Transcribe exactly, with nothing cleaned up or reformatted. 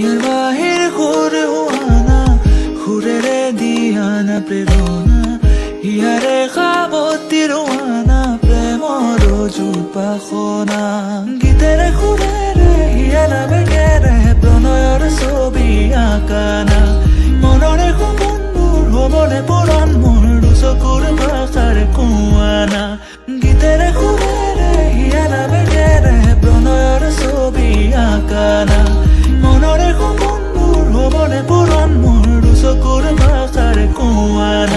ইয়াৰ বাহিৰ সুৰ হোৱানা সুৰেৰে দিয়ানা প্ৰেৰণা ইয়াৰে সাৱতি ৰোৱানা প্ৰেমৰ জোপাসনা গীতেৰে সুৰেৰে হিয়ানা বেগেৰে প্ৰণয়ৰ ছবি আঁকানা মনৰে সপোনবোৰ হ'বনে পূৰণ মোৰ দুচকুৰ ভাষাৰ কোৱানা গীতেৰে সুৰেৰে হিয়ানা বেগেৰে প্ৰণয়ৰ ছবি আঁকানা মনৰে সপোনবোৰ হ'বনে পূৰণ মোৰ দুচকুৰ ভাষাৰ কোৱানা